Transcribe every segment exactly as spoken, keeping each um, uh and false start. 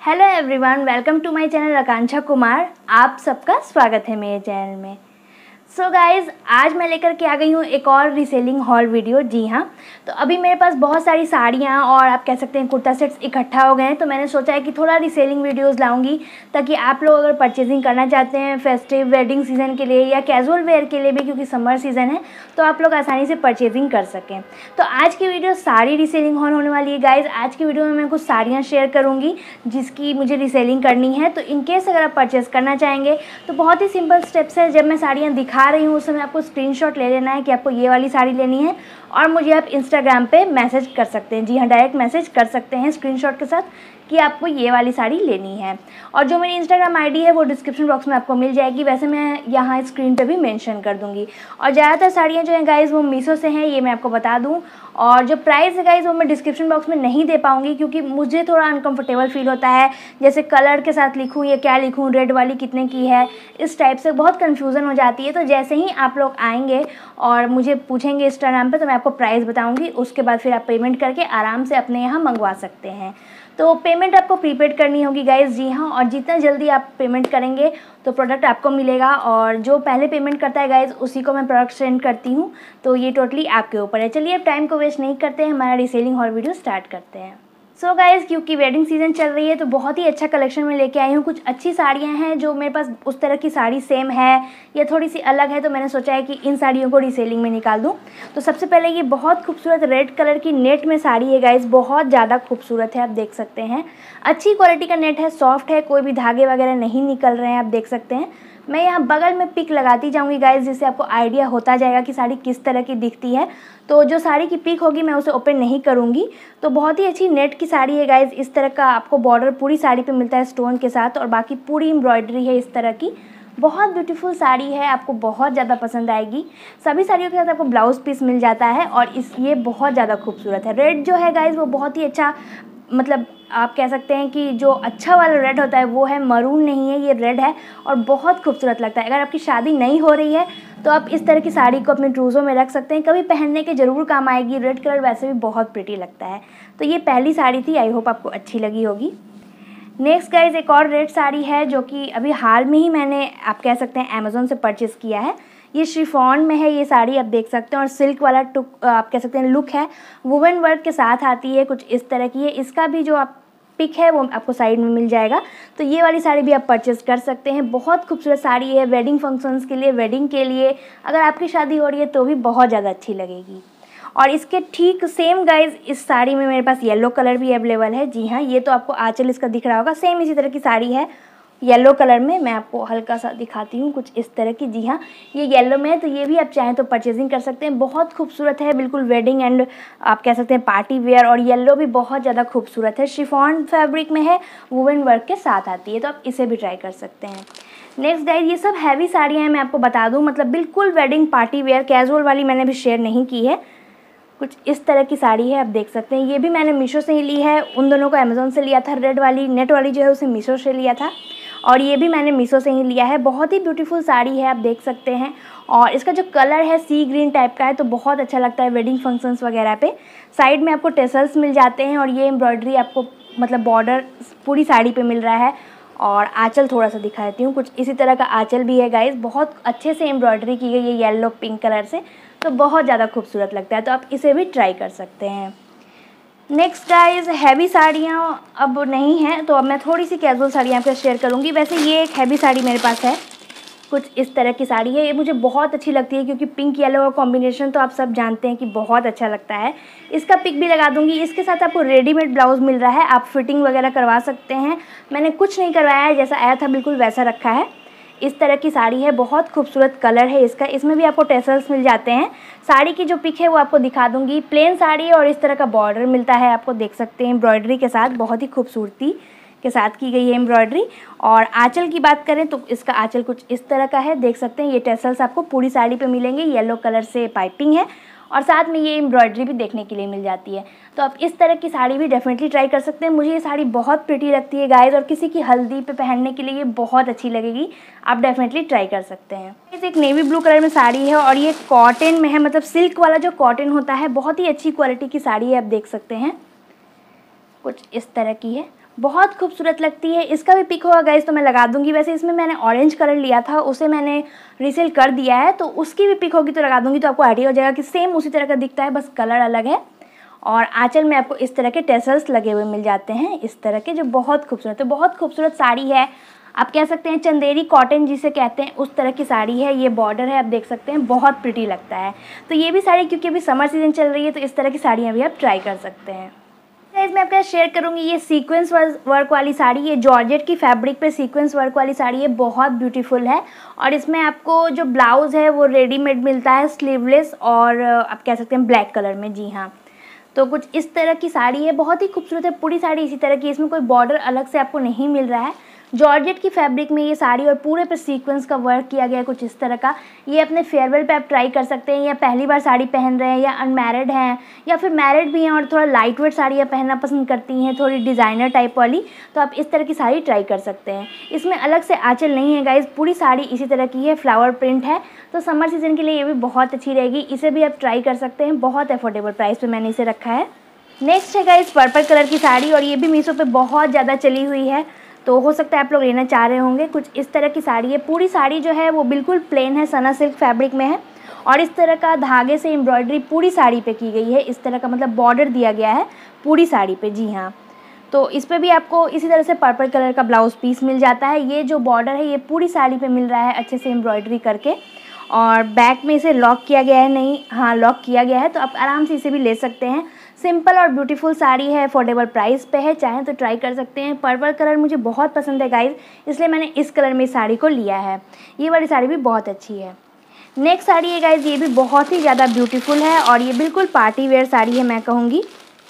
Hello everyone, welcome to my channel Akanksha Kumar. आप सबका स्वागत है मेरे चैनल में। सो so गाइज़, आज मैं लेकर के आ गई हूँ एक और रीसेलिंग हॉल वीडियो। जी हाँ, तो अभी मेरे पास बहुत सारी साड़ियाँ और आप कह सकते हैं कुर्ता सेट्स इकट्ठा हो गए हैं, तो मैंने सोचा है कि थोड़ा रीसेलिंग वीडियोस लाऊंगी ताकि आप लोग अगर परचेजिंग करना चाहते हैं फेस्टिव वेडिंग सीज़न के लिए या कैजुअल वेयर के लिए भी, क्योंकि समर सीज़न है, तो आप लोग आसानी से परचेजिंग कर सकें। तो आज की वीडियो साड़ी रीसेलिंग हॉल होने वाली है गाइज़। आज की वीडियो में मैं कुछ साड़ियाँ शेयर करूँगी जिसकी मुझे रीसेलिंग करनी है। तो इनकेस अगर आप परचेज़ करना चाहेंगे तो बहुत ही सिंपल स्टेप्स है। जब मैं साड़ियाँ दिखा रही हूँ उस समय आपको स्क्रीनशॉट ले लेना है कि आपको ये वाली साड़ी लेनी है, और मुझे आप इंस्टाग्राम पे मैसेज कर सकते हैं। जी हाँ, डायरेक्ट मैसेज कर सकते हैं स्क्रीनशॉट के साथ कि आपको ये वाली साड़ी लेनी है। और जो मेरी इंस्टाग्राम आईडी है वो डिस्क्रिप्शन बॉक्स में आपको मिल जाएगी, वैसे मैं यहाँ स्क्रीन पे भी मेंशन कर दूँगी। और ज़्यादातर साड़ियाँ जो हैं गाइज़ वो मीशो से हैं, ये मैं आपको बता दूँ। और जो प्राइस है गाइज़ वो मैं डिस्क्रिप्शन बॉक्स में नहीं दे पाऊँगी, क्योंकि मुझे थोड़ा अनकम्फर्टेबल फील होता है। जैसे कलर के साथ लिखूँ या क्या लिखूँ, रेड वाली कितने की है, इस टाइप से बहुत कन्फ्यूज़न हो जाती है। तो जैसे ही आप लोग आएँगे और मुझे पूछेंगे इंस्टाग्राम पे, तो मैं आपको प्राइस बताऊँगी। उसके बाद फिर आप पेमेंट करके आराम से अपने यहाँ मंगवा सकते हैं। तो पेमेंट आपको प्रीपेड करनी होगी गाइज़। जी हाँ, और जितना जल्दी आप पेमेंट करेंगे तो प्रोडक्ट आपको मिलेगा, और जो पहले पेमेंट करता है गाइज़ उसी को मैं प्रोडक्ट सेंड करती हूँ। तो ये टोटली आपके ऊपर है। चलिए अब टाइम को वेस्ट नहीं करते हैं, हमारा रीसेलिंग हॉल वीडियो स्टार्ट करते हैं। सो so गाइज़, क्योंकि वेडिंग सीजन चल रही है तो बहुत ही अच्छा कलेक्शन में लेके आई हूँ। कुछ अच्छी साड़ियाँ हैं जो मेरे पास उस तरह की साड़ी सेम है या थोड़ी सी अलग है, तो मैंने सोचा है कि इन साड़ियों को रीसेलिंग में निकाल दूँ। तो सबसे पहले ये बहुत खूबसूरत रेड कलर की नेट में साड़ी है गाइज़, बहुत ज़्यादा खूबसूरत है। आप देख सकते हैं अच्छी क्वालिटी का नेट है, सॉफ्ट है, कोई भी धागे वगैरह नहीं निकल रहे हैं। आप देख सकते हैं। मैं यहाँ बगल में पिक लगाती जाऊँगी गाइज़, जिससे आपको आइडिया होता जाएगा कि साड़ी किस तरह की दिखती है। तो जो साड़ी की पिक होगी मैं उसे ओपन नहीं करूँगी। तो बहुत ही अच्छी नेट की साड़ी है गाइज़। इस तरह का आपको बॉर्डर पूरी साड़ी पे मिलता है स्टोन के साथ, और बाकी पूरी एम्ब्रॉयडरी है इस तरह की। बहुत ब्यूटीफुल साड़ी है, आपको बहुत ज़्यादा पसंद आएगी। सभी साड़ियों के साथ आपको ब्लाउज पीस मिल जाता है, और इस ये बहुत ज़्यादा खूबसूरत है। रेड जो है गाइज़ वो बहुत ही अच्छा, मतलब आप कह सकते हैं कि जो अच्छा वाला रेड होता है वो है, मरून नहीं है, ये रेड है और बहुत खूबसूरत लगता है। अगर आपकी शादी नहीं हो रही है तो आप इस तरह की साड़ी को अपने ट्रूज़ों में रख सकते हैं, कभी पहनने के ज़रूर काम आएगी। रेड कलर वैसे भी बहुत प्रिटी लगता है। तो ये पहली साड़ी थी, आई होप आपको अच्छी लगी होगी। नेक्स्ट गाइज, एक और रेड साड़ी है जो कि अभी हाल में ही मैंने, आप कह सकते हैं, अमेज़ोन से परचेज़ किया है। ये शिफॉन में है ये साड़ी, आप देख सकते हैं, और सिल्क वाला टुक, आप कह सकते हैं, लुक है। वुवन वर्क के साथ आती है, कुछ इस तरह की है। इसका भी जो आप पिक है वो आपको साइड में मिल जाएगा। तो ये वाली साड़ी भी आप परचेज़ कर सकते हैं। बहुत खूबसूरत साड़ी है वेडिंग फंक्शंस के लिए, वेडिंग के लिए, अगर आपकी शादी हो रही है तो भी बहुत ज़्यादा अच्छी लगेगी। और इसके ठीक सेम गाइज़ इस साड़ी में मेरे पास येलो कलर भी अवेलेबल है। जी हाँ, ये तो आपको आंचल इसका दिख रहा होगा, सेम इसी तरह की साड़ी है येलो कलर में। मैं आपको हल्का सा दिखाती हूँ, कुछ इस तरह की। जी हाँ, ये येलो में है, तो ये भी आप चाहें तो परचेजिंग कर सकते हैं। बहुत खूबसूरत है, बिल्कुल वेडिंग एंड आप कह सकते हैं पार्टी वेयर, और येलो भी बहुत ज़्यादा खूबसूरत है। शिफॉन फैब्रिक में है, वुवन वर्क के साथ आती है, तो आप इसे भी ट्राई कर सकते हैं। नेक्स्ट गाइस, ये सब हैवी साड़ियाँ हैं, मैं आपको बता दूँ, मतलब बिल्कुल वेडिंग पार्टी वेयर, कैजुअल वाली मैंने भी शेयर नहीं की है। कुछ इस तरह की साड़ी है, आप देख सकते हैं। ये भी मैंने मीशो से ही ली है, उन दोनों को अमेज़ोन से लिया था। रेड वाली नेट वाली जो है उसे मीशो से लिया था, और ये भी मैंने मीशो से ही लिया है। बहुत ही ब्यूटीफुल साड़ी है, आप देख सकते हैं। और इसका जो कलर है सी ग्रीन टाइप का है, तो बहुत अच्छा लगता है वेडिंग फंक्शंस वगैरह पे। साइड में आपको टेसल्स मिल जाते हैं, और ये एम्ब्रॉयडरी आपको, मतलब बॉर्डर पूरी साड़ी पे मिल रहा है। और आंचल थोड़ा सा दिखा देती हूँ, कुछ इसी तरह का आंचल भी है गाइज़। बहुत अच्छे से एम्ब्रॉयडरी की गई है येलो पिंक कलर से, तो बहुत ज़्यादा खूबसूरत लगता है। तो आप इसे भी ट्राई कर सकते हैं। नेक्स्ट गाइज, हैवी साड़ियाँ अब नहीं हैं, तो अब मैं थोड़ी सी कैजुअल साड़ियाँ आपके शेयर करूँगी। वैसे ये एक हैवी साड़ी मेरे पास है, कुछ इस तरह की साड़ी है। ये मुझे बहुत अच्छी लगती है, क्योंकि पिंक येलो का कॉम्बिनेशन तो आप सब जानते हैं कि बहुत अच्छा लगता है। इसका पिक भी लगा दूंगी। इसके साथ आपको रेडीमेड ब्लाउज मिल रहा है, आप फिटिंग वगैरह करवा सकते हैं। मैंने कुछ नहीं करवाया है, जैसा आया था बिल्कुल वैसा रखा है। इस तरह की साड़ी है, बहुत खूबसूरत कलर है इसका। इसमें भी आपको टेसल्स मिल जाते हैं। साड़ी की जो पिक है वो आपको दिखा दूंगी। प्लेन साड़ी है और इस तरह का बॉर्डर मिलता है, आपको देख सकते हैं एम्ब्रॉयडरी के साथ, बहुत ही खूबसूरती के साथ की गई है एम्ब्रॉयडरी। और आंचल की बात करें तो इसका आंचल कुछ इस तरह का है, देख सकते हैं। ये टेसल्स आपको पूरी साड़ी पे मिलेंगे, येलो कलर से पाइपिंग है, और साथ में ये एम्ब्रॉयडरी भी देखने के लिए मिल जाती है। तो आप इस तरह की साड़ी भी डेफिनेटली ट्राई कर सकते हैं। मुझे ये साड़ी बहुत प्रिटी लगती है गाइज, और किसी की हल्दी पे पहनने के लिए ये बहुत अच्छी लगेगी। आप डेफिनेटली ट्राई कर सकते हैं। इस एक नेवी ब्लू कलर में साड़ी है, और ये कॉटन में है, मतलब सिल्क वाला जो कॉटन होता है, बहुत ही अच्छी क्वालिटी की साड़ी है, आप देख सकते हैं। कुछ इस तरह की है, बहुत खूबसूरत लगती है। इसका भी पिक होगा गाइस तो मैं लगा दूंगी। वैसे इसमें मैंने ऑरेंज कलर लिया था, उसे मैंने रीसेल कर दिया है, तो उसकी भी पिक होगी तो लगा दूंगी, तो आपको आइडिया हो जाएगा कि सेम उसी तरह का दिखता है, बस कलर अलग है। और आंचल में आपको इस तरह के टेसल्स लगे हुए मिल जाते हैं इस तरह के, जो बहुत खूबसूरत है। बहुत खूबसूरत साड़ी है, आप कह सकते हैं चंदेरी कॉटन जिसे कहते हैं उस तरह की साड़ी है। ये बॉर्डर है, आप देख सकते हैं, बहुत प्रिटी लगता है। तो ये भी साड़ी, क्योंकि अभी समर सीजन चल रही है, तो इस तरह की साड़ियाँ भी आप ट्राई कर सकते हैं। गाइस मैं आपके साथ शेयर करूंगी ये सीक्वेंस वर्क वाली साड़ी। ये जॉर्जेट की फैब्रिक पे सीक्वेंस वर्क वाली साड़ी है, बहुत ब्यूटीफुल है। और इसमें आपको जो ब्लाउज़ है वो रेडीमेड मिलता है, स्लीवलेस, और आप कह सकते हैं ब्लैक कलर में। जी हाँ, तो कुछ इस तरह की साड़ी है, बहुत ही खूबसूरत है। पूरी साड़ी इसी तरह की, इसमें कोई बॉर्डर अलग से आपको नहीं मिल रहा है। जॉर्जेट की फैब्रिक में ये साड़ी और पूरे पे सीक्वेंस का वर्क किया गया है कुछ इस तरह का। ये अपने फेयरवेल पे आप ट्राई कर सकते हैं, या पहली बार साड़ी पहन रहे हैं, या अनमैरिड हैं, या फिर मैरिड भी हैं और थोड़ा लाइट वेट साड़ियाँ पहनना पसंद करती हैं, थोड़ी डिज़ाइनर टाइप वाली, तो आप इस तरह की साड़ी ट्राई कर सकते हैं। इसमें अलग से आंचल नहीं है गाइज, पूरी साड़ी इसी तरह की है, फ्लावर प्रिंट है, तो समर सीजन के लिए ये भी बहुत अच्छी रहेगी। इसे भी आप ट्राई कर सकते हैं, बहुत अफोर्डेबल प्राइस पे मैंने इसे रखा है। नेक्स्ट है गाइस पर्पल कलर की साड़ी, और ये भी मीशो पे बहुत ज़्यादा चली हुई है, तो हो सकता है आप लोग लेना चाह रहे होंगे। कुछ इस तरह की साड़ी है, पूरी साड़ी जो है वो बिल्कुल प्लेन है, सना सिल्क फैब्रिक में है, और इस तरह का धागे से एम्ब्रॉयडरी पूरी साड़ी पे की गई है। इस तरह का मतलब बॉर्डर दिया गया है पूरी साड़ी पे। जी हाँ, तो इस पर भी आपको इसी तरह से पर्पल कलर का ब्लाउज पीस मिल जाता है। ये जो बॉर्डर है ये पूरी साड़ी पे मिल रहा है अच्छे से एम्ब्रॉयडरी करके, और बैक में इसे लॉक किया गया है, नहीं हाँ लॉक किया गया है, तो आप आराम से इसे भी ले सकते हैं। सिंपल और ब्यूटीफुल साड़ी है, अफोर्डेबल प्राइस पे है, चाहें तो ट्राई कर सकते हैं। पर्पल कलर मुझे बहुत पसंद है गाइस, इसलिए मैंने इस कलर में इस साड़ी को लिया है। ये वाली साड़ी भी बहुत अच्छी है। नेक्स्ट साड़ी है गाइस, ये भी बहुत ही ज़्यादा ब्यूटीफुल है, और ये बिल्कुल पार्टी वेयर साड़ी है मैं कहूँगी।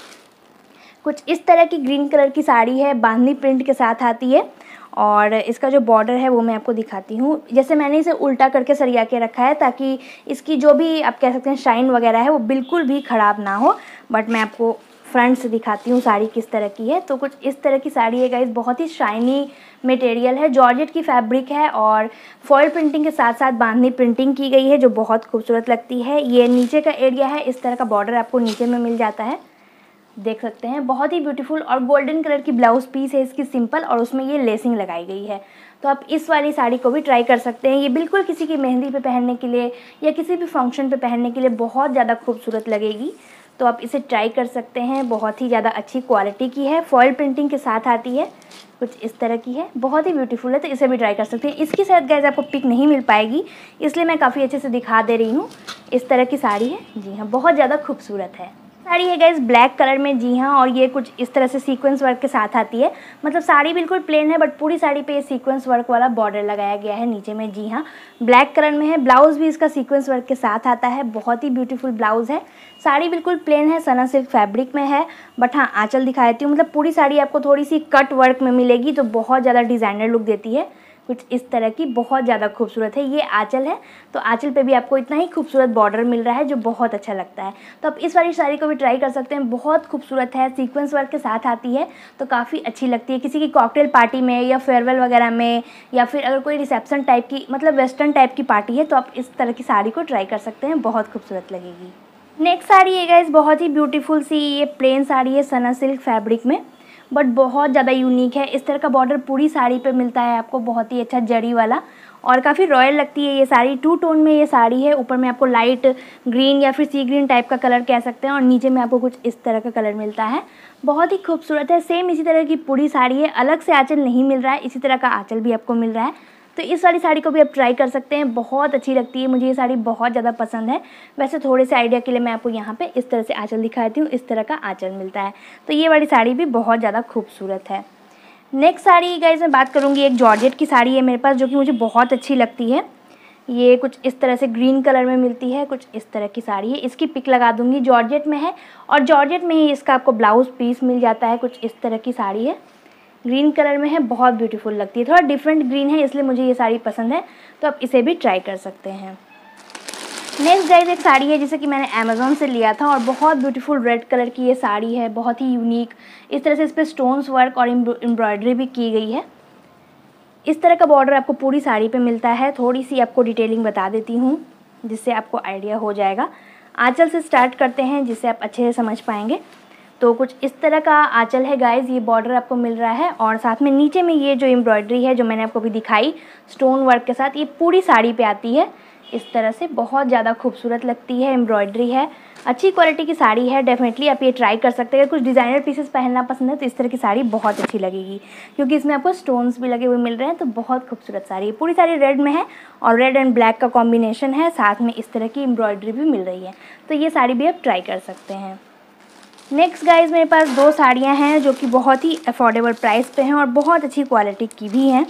कुछ इस तरह की ग्रीन कलर की साड़ी है, बांधनी प्रिंट के साथ आती है, और इसका जो बॉर्डर है वो मैं आपको दिखाती हूँ। जैसे मैंने इसे उल्टा करके सरिया के रखा है, ताकि इसकी जो भी आप कह सकते हैं शाइन वगैरह है वो बिल्कुल भी ख़राब ना हो। बट मैं आपको फ्रंट से दिखाती हूँ साड़ी किस तरह की है। तो कुछ इस तरह की साड़ी है गाइस, बहुत ही शाइनी मटेरियल है, जॉर्जेट की फैब्रिक है, और फॉयल प्रिंटिंग के साथ साथ बांधनी प्रिंटिंग की गई है, जो बहुत खूबसूरत लगती है। ये नीचे का एरिया है, इस तरह का बॉर्डर आपको नीचे में मिल जाता है, देख सकते हैं, बहुत ही ब्यूटीफुल। और गोल्डन कलर की ब्लाउज पीस है इसकी सिंपल, और उसमें ये लेसिंग लगाई गई है। तो आप इस वाली साड़ी को भी ट्राई कर सकते हैं। ये बिल्कुल किसी की मेहंदी पे पहनने के लिए या किसी भी फंक्शन पे पहनने के लिए बहुत ज़्यादा खूबसूरत लगेगी, तो आप इसे ट्राई कर सकते हैं। बहुत ही ज़्यादा अच्छी क्वालिटी की है, फॉयल प्रिंटिंग के साथ आती है, कुछ इस तरह की है, बहुत ही ब्यूटीफुल है, तो इसे भी ट्राई कर सकते हैं। इसकी शायद गाइस आपको पिक नहीं मिल पाएगी, इसलिए मैं काफ़ी अच्छे से दिखा दे रही हूँ। इस तरह की साड़ी है, जी हाँ, बहुत ज़्यादा खूबसूरत है। साड़ी है गाइस ब्लैक कलर में, जी हाँ, और ये कुछ इस तरह से सीक्वेंस वर्क के साथ आती है। मतलब साड़ी बिल्कुल प्लेन है, बट पूरी साड़ी पे ये सीक्वेंस वर्क वाला बॉर्डर लगाया गया है नीचे में। जी हाँ, ब्लैक कलर में है, ब्लाउज भी इसका सीक्वेंस वर्क के साथ आता है, बहुत ही ब्यूटीफुल ब्लाउज है। साड़ी बिल्कुल प्लेन है, सना सिल्क फैब्रिक में है, बट हाँ आंचल दिखा देती हूँ। मतलब पूरी साड़ी आपको थोड़ी सी कट वर्क में मिलेगी, तो बहुत ज़्यादा डिज़ाइनर लुक देती है। कुछ इस तरह की बहुत ज़्यादा खूबसूरत है। ये आंचल है, तो आंचल पे भी आपको इतना ही खूबसूरत बॉर्डर मिल रहा है, जो बहुत अच्छा लगता है। तो आप इस वाली साड़ी को भी ट्राई कर सकते हैं, बहुत खूबसूरत है, सीक्वेंस वर्क के साथ आती है, तो काफ़ी अच्छी लगती है किसी की कॉकटेल पार्टी में या फेयरवेल वगैरह में, या फिर अगर कोई रिसेप्शन टाइप की, मतलब वेस्टर्न टाइप की पार्टी है, तो आप इस तरह की साड़ी को ट्राई कर सकते हैं, बहुत खूबसूरत लगेगी। नेक्स्ट साड़ी है गाइस, बहुत ही ब्यूटीफुल सी ये प्लेन साड़ी है सना सिल्क फैब्रिक में, बट बहुत ज़्यादा यूनिक है। इस तरह का बॉर्डर पूरी साड़ी पे मिलता है आपको, बहुत ही अच्छा जरी वाला, और काफ़ी रॉयल लगती है ये साड़ी। टू टोन में ये साड़ी है, ऊपर में आपको लाइट ग्रीन या फिर सी ग्रीन टाइप का कलर कह सकते हैं, और नीचे में आपको कुछ इस तरह का कलर मिलता है, बहुत ही खूबसूरत है। सेम इसी तरह की पूरी साड़ी है, अलग से आंचल नहीं मिल रहा है, इसी तरह का आंचल भी आपको मिल रहा है। तो इस वाली साड़ी को भी आप ट्राई कर सकते हैं, बहुत अच्छी लगती है, मुझे ये साड़ी बहुत ज़्यादा पसंद है। वैसे थोड़े से आइडिया के लिए मैं आपको यहाँ पे इस तरह से आंचल दिखाती हूँ, इस तरह का आंचल मिलता है, तो ये वाली साड़ी भी बहुत ज़्यादा खूबसूरत है। नेक्स्ट साड़ी गाइस मैं बात करूँगी, एक जॉर्जेट की साड़ी है मेरे पास, जो कि मुझे बहुत अच्छी लगती है। ये कुछ इस तरह से ग्रीन कलर में मिलती है, कुछ इस तरह की साड़ी है, इसकी पिक लगा दूँगी। जॉर्जेट में है, और जॉर्जेट में ही इसका आपको ब्लाउज पीस मिल जाता है। कुछ इस तरह की साड़ी है, ग्रीन कलर में है, बहुत ब्यूटीफुल लगती है, थोड़ा डिफरेंट ग्रीन है, इसलिए मुझे ये साड़ी पसंद है, तो आप इसे भी ट्राई कर सकते हैं। नेक्स्ट गाइस एक साड़ी है जिसे कि मैंने अमेज़ॉन से लिया था, और बहुत ब्यूटीफुल रेड कलर की ये साड़ी है, बहुत ही यूनिक। इस तरह से इस पर स्टोन्स वर्क और एम्ब्रॉयडरी भी की गई है। इस तरह का बॉर्डर आपको पूरी साड़ी पे मिलता है। थोड़ी सी आपको डिटेलिंग बता देती हूँ, जिससे आपको आइडिया हो जाएगा। आंचल से स्टार्ट करते हैं, जिससे आप अच्छे से समझ पाएंगे। तो कुछ इस तरह का आंचल है गाइज़, ये बॉर्डर आपको मिल रहा है और साथ में नीचे में ये जो एम्ब्रॉयडरी है जो मैंने आपको अभी दिखाई स्टोन वर्क के साथ, ये पूरी साड़ी पे आती है इस तरह से। बहुत ज़्यादा खूबसूरत लगती है, एम्ब्रॉयडरी है, अच्छी क्वालिटी की साड़ी है। डेफिनेटली आप ये ट्राई कर सकते हैं। अगर कुछ डिज़ाइनर पीसेस पहनना पसंद है तो इस तरह की साड़ी बहुत अच्छी लगेगी, क्योंकि इसमें आपको स्टोन्स भी लगे हुए मिल रहे हैं। तो बहुत खूबसूरत साड़ी है, पूरी साड़ी रेड में है और रेड एंड ब्लैक का कॉम्बिनेशन है, साथ में इस तरह की एम्ब्रॉयडरी भी मिल रही है। तो ये साड़ी भी आप ट्राई कर सकते हैं। नेक्स्ट गाइज मेरे पास दो साड़ियाँ हैं जो कि बहुत ही अफोर्डेबल प्राइस पे हैं और बहुत अच्छी क्वालिटी की भी हैं।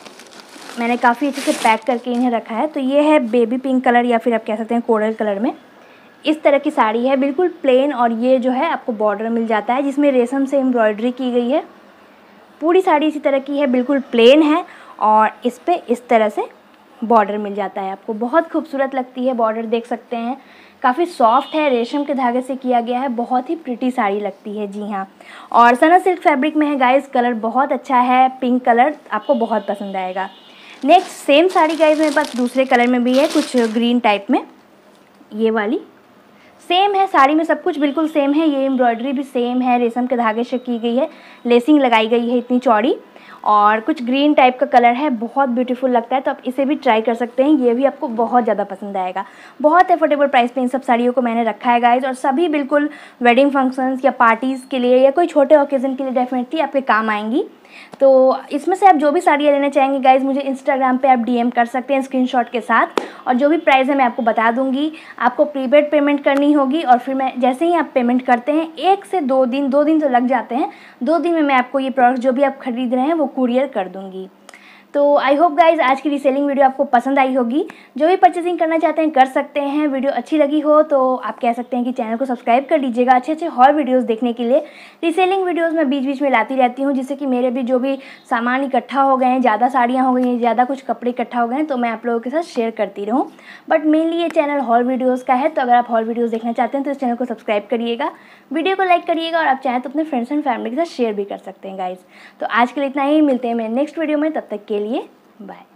मैंने काफ़ी अच्छे से पैक करके इन्हें रखा है। तो ये है बेबी पिंक कलर या फिर आप कह सकते हैं कोरल कलर में, इस तरह की साड़ी है, बिल्कुल प्लेन। और ये जो है आपको बॉर्डर मिल जाता है जिसमें रेशम से एम्ब्रॉयडरी की गई है। पूरी साड़ी इसी तरह की है, बिल्कुल प्लेन है और इस पे इस तरह से बॉर्डर मिल जाता है आपको। बहुत खूबसूरत लगती है, बॉर्डर देख सकते हैं, काफ़ी सॉफ्ट है, रेशम के धागे से किया गया है, बहुत ही प्रिटी साड़ी लगती है। जी हाँ, और सना सिल्क फैब्रिक में है गाइज, कलर बहुत अच्छा है, पिंक कलर आपको बहुत पसंद आएगा। नेक्स्ट सेम साड़ी गाइज मेरे पास दूसरे कलर में भी है, कुछ ग्रीन टाइप में, ये वाली सेम है। साड़ी में सब कुछ बिल्कुल सेम है, ये एम्ब्रॉयडरी भी सेम है, रेशम के धागे से की गई है, लेसिंग लगाई गई है इतनी चौड़ी, और कुछ ग्रीन टाइप का कलर है, बहुत ब्यूटीफुल लगता है। तो आप इसे भी ट्राई कर सकते हैं, ये भी आपको बहुत ज़्यादा पसंद आएगा। बहुत अफोर्डेबल प्राइस पे इन सब साड़ियों को मैंने रखा है गाइज, और सभी बिल्कुल वेडिंग फंक्शंस या पार्टीज़ के लिए या कोई छोटे ओकेज़न के लिए डेफिनेटली आपके काम आएंगी। तो इसमें से आप जो भी साड़ियाँ लेना चाहेंगे गाइज, मुझे इंस्टाग्राम पे आप डीएम कर सकते हैं स्क्रीनशॉट के साथ, और जो भी प्राइस है मैं आपको बता दूंगी। आपको प्रीपेड पेमेंट करनी होगी और फिर मैं जैसे ही आप पेमेंट करते हैं एक से दो दिन दो दिन तो लग जाते हैं, दो दिन में मैं आपको ये प्रोडक्ट जो भी आप खरीद रहे हैं वो कुरियर कर दूँगी। तो आई होप गाइज आज की रीसेलिंग वीडियो आपको पसंद आई होगी। जो भी परचेसिंग करना चाहते हैं कर सकते हैं। वीडियो अच्छी लगी हो तो आप कह सकते हैं कि चैनल को सब्सक्राइब कर लीजिएगा अच्छे अच्छे हॉल वीडियोस देखने के लिए। रीसेलिंग वीडियोस मैं बीच बीच में लाती रहती हूँ, जिससे कि मेरे भी जो भी सामान इकट्ठा हो गए हैं, ज़्यादा साड़ियाँ हो गई हैं, ज़्यादा कुछ कपड़े इकट्ठा हो गए हैं, तो मैं आप लोगों के साथ शेयर करती रहूँ। बट मेनली ये चैनल हॉल वीडियोज़ का है, तो अगर आप हॉल वीडियोज़ देखना चाहते हैं तो इस चैनल को सब्सक्राइब करिएगा, वीडियो को लाइक करिएगा, और आप चाहें तो अपने फ्रेंड्स एंड फैमिली के साथ शेयर भी कर सकते हैं गाइज। तो आज के लिए इतना ही, मिलते हैं मेरे नेक्स्ट वीडियो में, तब तक के लिए बाय।